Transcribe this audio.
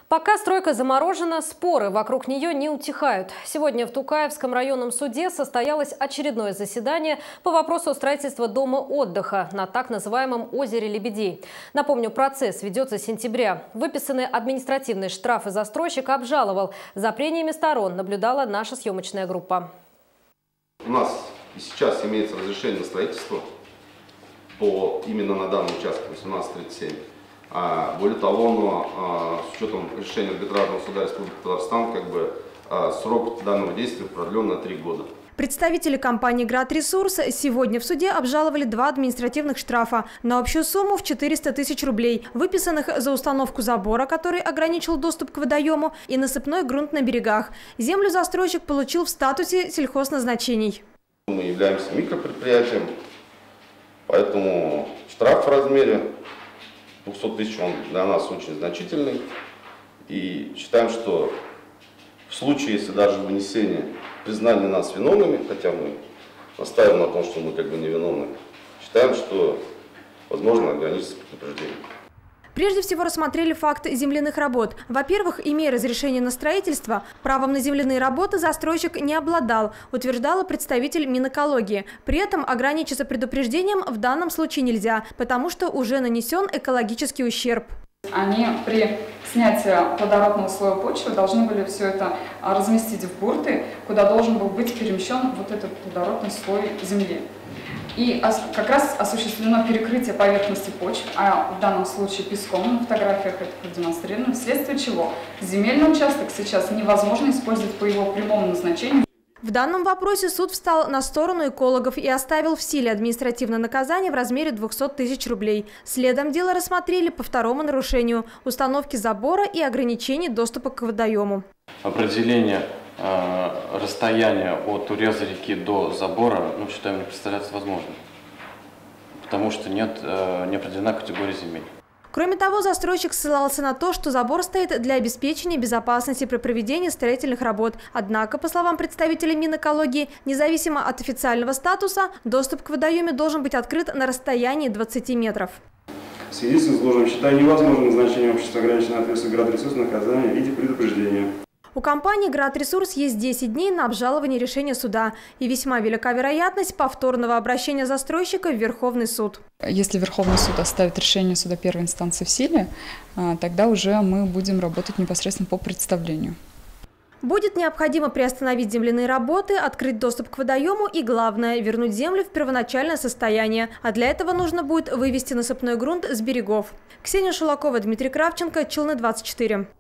Пока стройка заморожена, споры вокруг нее не утихают. Сегодня в Тукаевском районном суде состоялось очередное заседание по вопросу строительства дома отдыха на так называемом озере Лебедей. Напомню, процесс ведется с сентября. Выписанные административные штрафы застройщик обжаловал. За прениями сторон наблюдала наша съемочная группа. У нас и сейчас имеется разрешение на строительство именно на данном участке 1837. Более того, с учетом решения арбитражного суда Республики Татарстан, срок данного действия продлен на 3 года. Представители компании «Градресурс» сегодня в суде обжаловали 2 административных штрафа на общую сумму в 400 тысяч рублей, выписанных за установку забора, который ограничил доступ к водоему, и насыпной грунт на берегах. Землю застройщик получил в статусе сельхозназначений. Мы являемся микропредприятием, поэтому штраф в размере 200 тысяч, он для нас очень значительный. И считаем, что в случае, если даже вынесение признания нас виновными, хотя мы настаиваем на том, что мы невиновны, считаем, что возможно ограничиться предупреждением. Прежде всего рассмотрели факт земляных работ. Во-первых, имея разрешение на строительство, правом на земляные работы застройщик не обладал, утверждала представитель Минэкологии. При этом ограничиться предупреждением в данном случае нельзя, потому что уже нанесен экологический ущерб. Они при снятии плодородного слоя почвы должны были все это разместить в бурты, куда должен был быть перемещен вот этот плодородный слой земли. И как раз осуществлено перекрытие поверхности почв, а в данном случае песком, на фотографиях это продемонстрировано, вследствие чего земельный участок сейчас невозможно использовать по его прямому назначению. В данном вопросе суд встал на сторону экологов и оставил в силе административное наказание в размере 200 тысяч рублей. Следом дело рассмотрели по второму нарушению – установки забора и ограничений доступа к водоему. Определение расстояния от уреза реки до забора, считаем, не представляется возможным, потому что не определена категория земель. Кроме того, застройщик ссылался на то, что забор стоит для обеспечения безопасности при проведении строительных работ. Однако, по словам представителей Минэкологии, независимо от официального статуса, доступ к водоеме должен быть открыт на расстоянии 20 метров. В связи с изложенным считаю невозможным назначение общества ограниченной ответственности «Градресурс» наказания в виде предупреждения. У компании «Градресурс» есть 10 дней на обжалование решения суда. И весьма велика вероятность повторного обращения застройщика в Верховный суд. Если Верховный суд оставит решение суда первой инстанции в силе, тогда уже мы будем работать непосредственно по представлению. Будет необходимо приостановить земляные работы, открыть доступ к водоему и, главное, вернуть землю в первоначальное состояние. А для этого нужно будет вывести насыпной грунт с берегов. Ксения Шелакова, Дмитрий Кравченко, Челны 24.